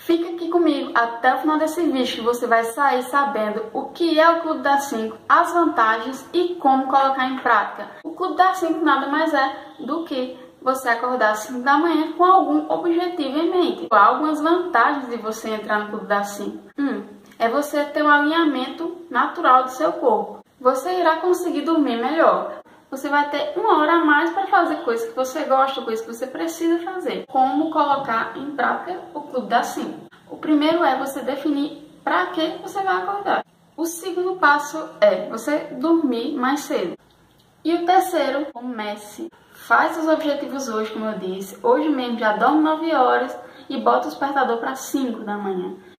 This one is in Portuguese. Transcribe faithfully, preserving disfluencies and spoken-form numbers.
Fica aqui comigo até o final desse vídeo que você vai sair sabendo o que é o Clube das cinco, as vantagens e como colocar em prática. O Clube das cinco nada mais é do que você acordar às cinco da manhã com algum objetivo em mente. Há algumas vantagens de você entrar no Clube das cinco. Um, é você ter um alinhamento natural do seu corpo. Você irá conseguir dormir melhor. Você vai ter uma hora a mais para fazer coisas que você gosta, coisas que você precisa fazer. Como colocar em prática o Clube das cinco? O primeiro é você definir para que você vai acordar. O segundo passo é você dormir mais cedo. E o terceiro, comece. Faz os objetivos hoje, como eu disse. Hoje mesmo já dorme nove horas e bota o despertador para cinco da manhã.